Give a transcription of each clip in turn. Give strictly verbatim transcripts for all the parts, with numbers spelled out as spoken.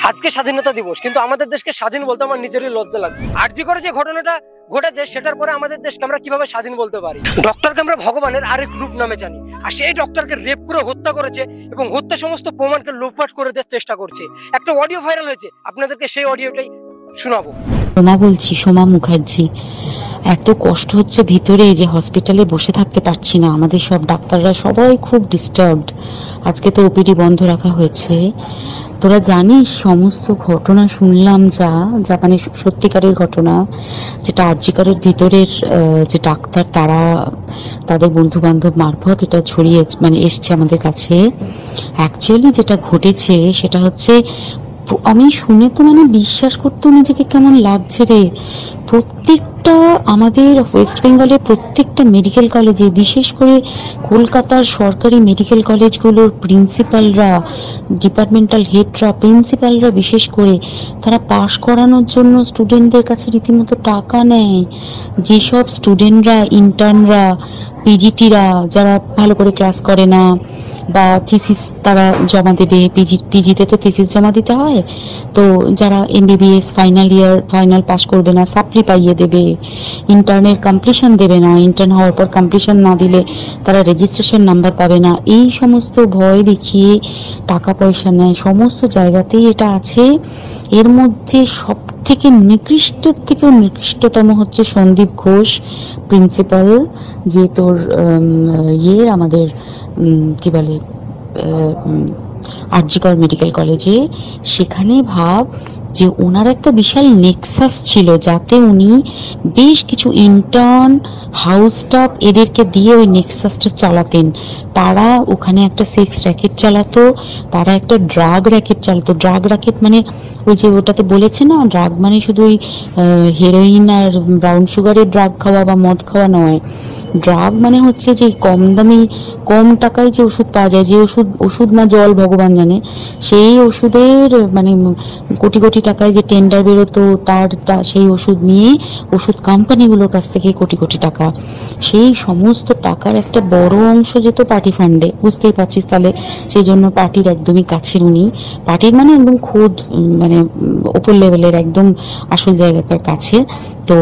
আজকে স্বাধীনতা দিবস, কিন্তু আমাদের দেশকে স্বাধীন বলতে আমার নিজেরই লজ্জা লাগছে। আরজি করে যে ঘটনাটা ঘটেছে সেটার পরে আমাদের দেশকে আমরা কিভাবে স্বাধীন বলতে পারি? ডক্টরকে আমরা ভগবানের আরেক রূপ নামে জানি, আর সেই ডক্টরকে রেপ করে হত্যা করেছে এবং হত্যা সমস্ত প্রমাণকে লোপাট করে দেওয়ার চেষ্টা করছে। একটা অডিও ভাইরাল হয়েছে, আপনাদেরকে সেই অডিওটাই শোনাবো। সোমা বলছি, সোমা মুখার্জি। এত কষ্ট হচ্ছে ভিতরে যে হসপিটালে বসে থাকতে পারছি না। আমাদের সব ডাক্তাররা সবাই খুব ডিস্টার্বড। আজকে তো ওপিডি বন্ধ রাখা হয়েছে। তোরা জানিস সমস্ত ঘটনা শুনলাম, যা যা মানে সত্যিকারের ঘটনা, যেটা আরজিকরের ভিতরের যে ডাক্তার তারা তাদের বন্ধু বান্ধব মারফত এটা ছড়িয়ে মানে এসছে আমাদের কাছে। অ্যাকচুয়ালি যেটা ঘটেছে সেটা হচ্ছে, আমি শুনে তো মানে বিশ্বাস করতেও নিজেকে কেমন লাগছে রে। প্রত্যেকটা আমাদের ওয়েস্ট বেঙ্গলের প্রত্যেকটা মেডিকেল কলেজে, বিশেষ করে কলকাতার সরকারি মেডিকেল কলেজগুলোর প্রিন্সিপালরা, ডিপার্টমেন্টাল হেডরা, প্রিন্সিপালরা বিশেষ করে, তারা পাশ করানোর জন্য স্টুডেন্টদের কাছে রীতিমতো টাকা নেয়। যেসব স্টুডেন্টরা, ইন্টার্নরা, পিজিটিরা যারা ভালো করে ক্লাস করে না বা থিসিস তারা জমা দেবে, পিজি পিজিতে তো থিসিস জমা দিতে হয়, তো যারা MBBS final year final pass করবে না সাপ্লি পাইয়ে দেবে, ইন্টার্নের কমপ্লিশন দেবে না, ইন্টার্ন হওয়ার পর কমপ্লিশন না দিলে তারা রেজিস্ট্রেশন নাম্বার পাবে না, এই সমস্ত ভয় দেখিয়ে টাকা পয়সা নেয়। সমস্ত জায়গাতেই এটা আছে। এর মধ্যে সব থেকে নিকৃষ্টের থেকেও নিকৃষ্টতম হচ্ছে সন্দীপ ঘোষ, প্রিন্সিপাল, যে তোর ইয়ের আমাদের কি বলে আরজিকর মেডিকেল কলেজে। সেখানে ভাব যে ওনার একটা বিশাল নেক্সাস ছিল, যাতে উনি বেশ কিছু ইন্টার্ন, হাউস স্টাফ এদেরকে দিয়ে ওই নেক্সাসটা চালাতেন। তারা ওখানে একটা সেক্স র্যাকেট চালাতো, তারা একটা ড্রাগ র্যাকেট চালাতো। ড্রাগ র্যাকেট মানে ওই যে ওটাতে বলেছে না, ড্রাগ মানে শুধু ওই হেরোইন আর ব্রাউন সুগারের ড্রাগ খাওয়া বা মদ খাওয়া নয়। ড্রাগ মানে হচ্ছে যে কম দামি কম টাকায় যে ওষুধ পাওয়া যায়, যে ওষুধ ওষুধ না জল ভগবান জানে, সেই ওষুধের মানে কোটি কোটি টাকায় যে টেন্ডার বেরোতো, তার সেই ওষুধ নিয়ে ওষুধ কোম্পানিগুলোর কাছ থেকে কোটি কোটি টাকা, সেই সমস্ত টাকার একটা বড় অংশ যেত পার্টি ফান্ডে। বুঝতেই পারছিস তাহলে, সেই জন্য পার্টির একদমই কাছের উনি, পার্টির মানে একদম খোদ মানে ওপর লেভেলের একদম আসল জায়গাটার কাছে। তো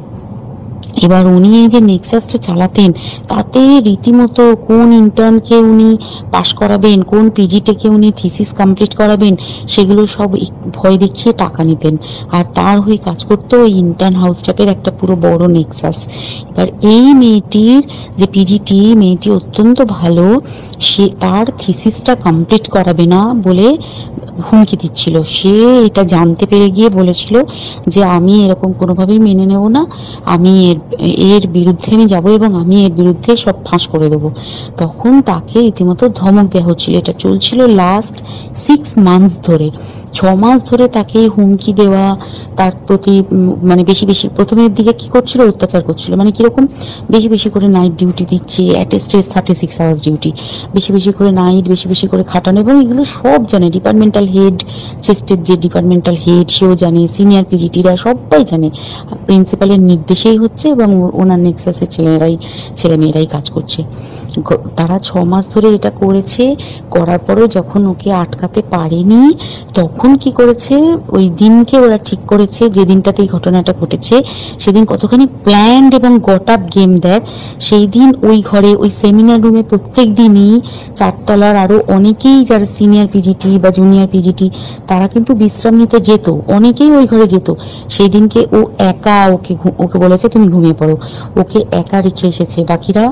এবার উনি এই যে নেক্সাসটা চালাতেন, তাতে রীতিমতো কোন ইন্টার্নকে উনি পাশ করাবেন, কোন পিজিটেকে উনি থিসিস কমপ্লিট করাবেন, সেগুলো সব ভয় দেখিয়ে টাকা নিতেন। আর তার হয়ে কাজ করতো ওই ইন্টার্ন হাউস স্টাফের একটা পুরো বড় নেক্সাস। এবার এই মেয়েটির যে পিজিটি, মেয়েটি অত্যন্ত ভালো, সে তার থিসিসটা কমপ্লিট করাবে না বলে হুমকি দিচ্ছিল। সে এটা জানতে পেরে গিয়ে বলেছিল যে আমি এরকম কোনোভাবেই মেনে নেব না, আমি এর এর বিরুদ্ধে আমি যাবো এবং আমি এর বিরুদ্ধে সব ফাঁস করে দেবো। তখন তাকে রীতিমতো ধমক দেওয়া হচ্ছিল। এটা চলছিল লাস্ট সিক্স মান্থস ধরে, ছ মাস ধরে তাকে হুমকি দেওয়া, তার প্রতি মানে বেশি বেশি প্রথমের দিকে কি করছিল, অত্যাচার করছিল। মানে কিরকম, বেশি বেশি করে নাইট ডিউটি দিচ্ছে, attested thirty six hours duty, বেশি বেশি করে নাইট, বেশি বেশি করে খাটানো, এবং এগুলো সব জানে ডিপার্টমেন্টাল হেড, চেস্টের যে ডিপার্টমেন্টাল হেড সেও জানে, সিনিয়র পিজিটিরা সবাই জানে। প্রিন্সিপালের নির্দেশেই হচ্ছে এবং ওনার নেক্সাসের ছেলেরাই ছেলে মেয়েরাই কাজ করছে। তারা ছ মাস ধরে এটা করেছে। করার পরেও যখন ওকে আটকাতে পারেনি, তখন কি করেছে, ওই দিনকে ওরা ঠিক করেছে, যে দিনটাতে এই ঘটনাটা ঘটেছে সেদিন কতখানি প্ল্যান্ড এবং গট আপ গেম দেখ। সেই দিন ওই ঘরে, ওই সেমিনার রুমে প্রত্যেক দিনই চারতলার আরো অনেকেই যারা সিনিয়র পিজিটি বা জুনিয়র পিজিটি তারা কিন্তু বিশ্রাম নিতে যেত, অনেকেই ওই ঘরে যেত। সেই দিনকে ও একা, ওকে ওকে বলেছে তুমি ঘুমিয়ে পড়ো, ওকে একা রেখে এসেছে, বাকিরা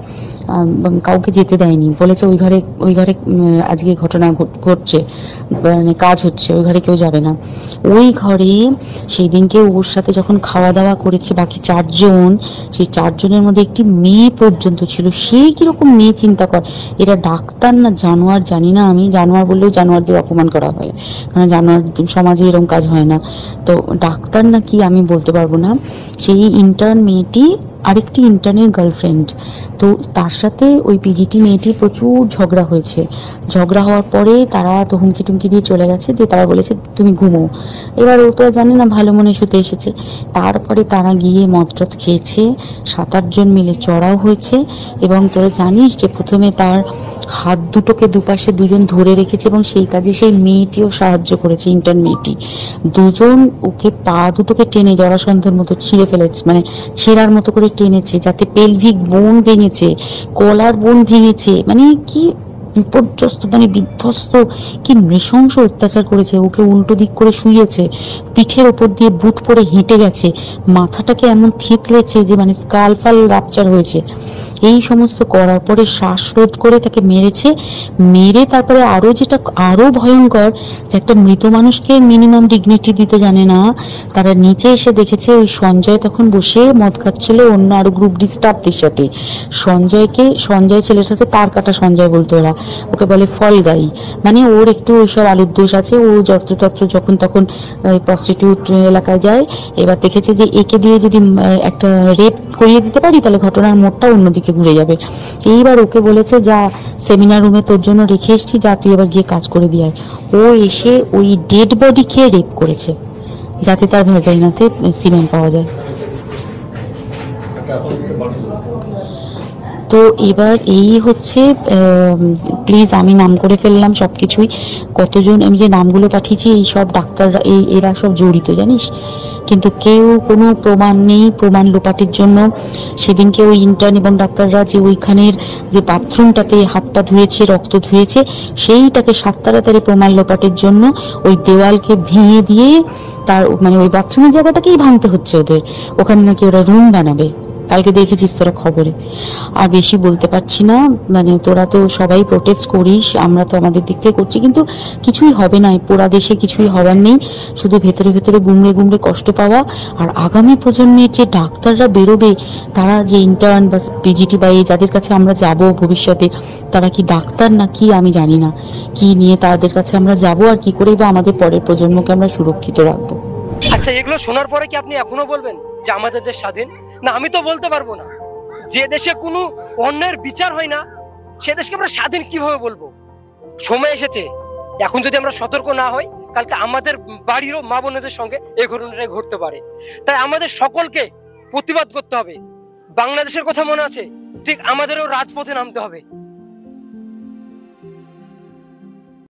কাউকে যেতে দেয়নি। বলেছে ওই ঘরে ওই ঘরে আজকে ঘটনা ঘটছে, মানে কাজ হচ্ছে, ওই ঘরে কেউ যাবে না। ওই ঘরে সেই দিনকে ওর সাথে যখন খাওয়া দাওয়া করেছে বাকি চারজন, সেই চারজনের মধ্যে একটি মেয়ে পর্যন্ত ছিল। সে কিরকম মেয়ে চিন্তা কর, এরা ডাক্তার না জানোয়ার জানি না, আমি জানোয়ার বললেও জানোয়ারদের অপমান করা হয়, কারণ জানোয়ার সমাজে এরকম কাজ হয় না। তো ডাক্তার না কি আমি বলতে পারবো না। সেই ইন্টার্ন মেয়েটি আরেকটি ইন্টার্নের গার্লফ্রেন্ড। তো তার সাথে ওই পিজিটি মেয়েটি প্রচুর ঝগড়া হয়েছে। ঝগড়া হওয়ার পরে তারা তো হুমকি টুমকি দিয়ে চলে গেছে, দিয়ে তারা বলেছে তুমি ঘুমো। এবার ও তো আর জানে না, ভালো মনে শুতে এসেছে। তারপরে তারা গিয়ে মদ টদ খেয়েছে, সাত আটজন মিলে চড়াও হয়েছে। এবং তোরা জানিস যে প্রথমে তার হাত দুটোকে দুপাশে দুজন ধরে রেখেছে এবং সেই কাজে সেই মেয়েটিও সাহায্য করেছে, ইন্টার্ন মেয়েটি। দুজন ওকে পা দুটোকে টেনে জরাসন্ধের মতো ছিঁড়ে ফেলেছে, মানে ছেঁড়ার মতো করে টেনেছে, যাতে পেলভিক বোন ভেঙেছে, কলার বোন ভেঙেছে। মানে কি বিপর্যস্ত, মানে বিধ্বস্ত, কি নৃশংস অত্যাচার করেছে। ওকে উল্টো দিক করে শুইয়েছে, পিঠের ওপর দিয়ে বুট পরে হেঁটে গেছে, মাথাটাকে এমন থেতলেছে যে মানে স্কাল ফাল রাপচার হয়েছে। এই সমস্ত করার পরে শ্বাসরোধ করে তাকে মেরেছে। মেরে তারপরে আরো যেটা আরো ভয়ঙ্কর, যে একটা মৃত মানুষকে মিনিমাম ডিগনিটি দিতে জানে না। তারা নিচে এসে দেখেছে ওই সঞ্জয় তখন বসে মদ খাচ্ছিল অন্য আরো গ্রুপ ডি স্টাফদের সাথে। সঞ্জয়কে, সঞ্জয় ছেলেটা হচ্ছে তার কাটা সঞ্জয় বলতো ওরা, ওকে বলে ফল গাই। মানে ওর একটু ওইসব আলুর দোষ আছে, ও যত্রতত্র যখন তখন প্রস্টিটিউট এলাকায় যায়। এবার দেখেছে যে একে দিয়ে যদি একটা রেপ করিয়ে দিতে পারি তাহলে ঘটনার মোড়টা অন্যদিকে ঘুরে যাবে। এইবার ওকে বলেছে যা, সেমিনার রুমে তোর জন্য রেখে এসেছি, যা তুই এবার গিয়ে কাজ করে দিয়ে আয়। ও এসে ওই ডেড বডি খেয়ে রেপ করেছে, যাতে তার ভ্যাজাইনাতে সিমেন্ট পাওয়া যায়। তো এবার এই হচ্ছে, প্লিজ আমি নাম করে ফেললাম সবকিছুই। কতজন আমি যে নামগুলো পাঠিয়েছি, এই সব ডাক্তাররা, এই এরা সব জড়িত জানিস, কিন্তু কেউ কোনো প্রমাণ নেই। প্রমাণ লোপাটের জন্য সেদিনকে ওই ইন্টার্ন এবং ডাক্তাররা যে ওইখানের যে বাথরুমটাতে হাত পা ধুয়েছে, রক্ত ধুয়েছে, সেইটাকে সাত তাড়াতাড়ি প্রমাণ লোপাটের জন্য ওই দেওয়ালকে ভেঙে দিয়ে তার মানে ওই বাথরুমের জায়গাটাকেই ভাঙতে হচ্ছে ওদের। ওখানে নাকি ওরা রুম বানাবে, কালকে দেখেছিস তোরা খবরে। আর বেশি বলতে পারছি না, মানে তোরা তো সবাই প্রোটেস্ট করিস, আমরা তো আমাদের দিক থেকে করছি, কিন্তু কিছুই হবে না। পুরা দেশে কিছুই হবার নেই, শুধু ভেতরে ভেতরে গুমড়ে গুমড়ে কষ্ট পাওয়া। আর আগামী প্রজন্মের যে ডাক্তাররা বেরোবে, তারা যে ইন্টার্ন বা পিজিটি বা এই যাদের কাছে আমরা যাব ভবিষ্যতে, তারা কি ডাক্তার না কি আমি জানি না, কি নিয়ে তাদের কাছে আমরা যাব আর কি করে বা আমাদের পরের প্রজন্মকে আমরা সুরক্ষিত রাখবো। আচ্ছা, এগুলো শোনার পরে কি আপনি এখনো বলবেন যে আমাদের দেশ স্বাধীন? না, আমি তো বলতে পারবো না। যে দেশে কোনো অন্যায়ের বিচার হয় না, সে দেশকে আমরা স্বাধীন কিভাবে বলবো? সময় এসেছে, এখন যদি আমরা সতর্ক না হই, কালকে আমাদের বাড়িরও মা বোনেদের সঙ্গে এই ঘটনাটাই ঘটতে পারে। তাই আমাদের সকলকে প্রতিবাদ করতে হবে। বাংলাদেশের কথা মনে আছে, ঠিক আমাদেরও রাজপথে নামতে হবে।